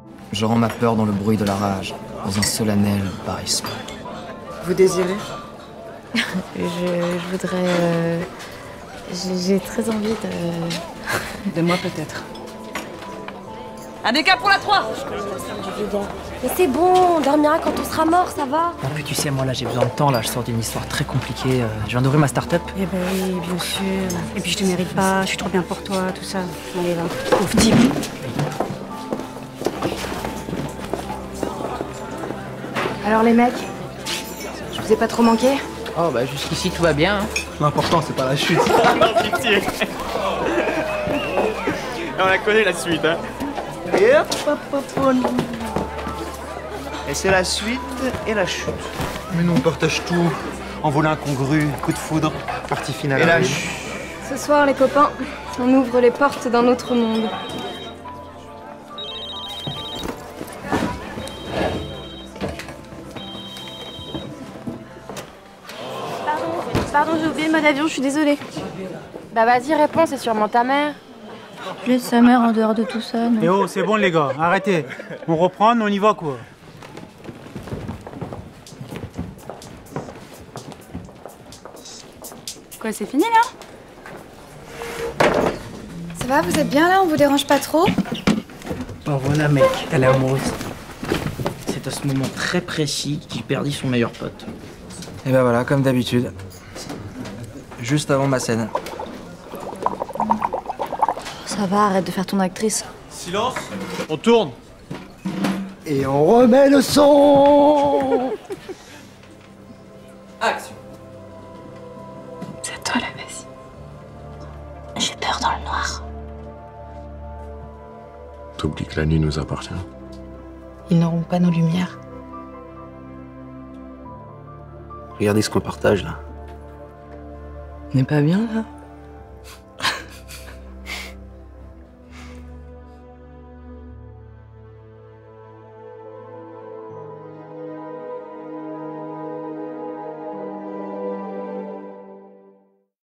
Je rends ma peur dans le bruit de la rage, dans un solennel barrissement. Vous désirez? Je voudrais... J'ai très envie de... De moi peut-être. Un dégât pour la 3. Mais c'est bon, on dormira quand on sera mort, ça va? Non mais tu sais, moi là j'ai besoin de temps, là je sors d'une histoire très compliquée. Je viens d'ouvrir ma start-up. Eh ben oui, bien sûr. Et puis je te mérite pas, je suis trop bien pour toi, tout ça. Allez, va. Pauvre type. Alors les mecs, je vous ai pas trop manqué? Oh bah jusqu'ici tout va bien. Hein. L'important c'est pas la chute. Non, pitié. On la connaît la suite, hein. Et hop, hop, hop, hop. Et c'est la suite et la chute. Mais nous on partage tout. En vol incongru, coup de foudre, partie finale. Et la chute. Ce soir, les copains, on ouvre les portes d'un autre monde. Pardon, j'ai oublié le mode avion, je suis désolée. Bah vas-y, réponds, c'est sûrement ta mère. Je laisse sa mère en dehors de tout ça, non? Eh oh, c'est bon les gars, arrêtez. On reprend, on y va quoi. Quoi, c'est fini là? Ça va, vous êtes bien là? On vous dérange pas trop? Bon voilà mec, elle est amoureuse. C'est à ce moment très précis qu'il perdit son meilleur pote. Et ben voilà, comme d'habitude. Juste avant ma scène. Ça va, arrête de faire ton actrice. Silence. On tourne. Et on remet le son. Action. C'est à toi la vas-y. J'ai peur dans le noir. T'oublies que la nuit nous appartient. Ils n'auront pas nos lumières. Regardez ce qu'on partage là. On n'est pas bien là?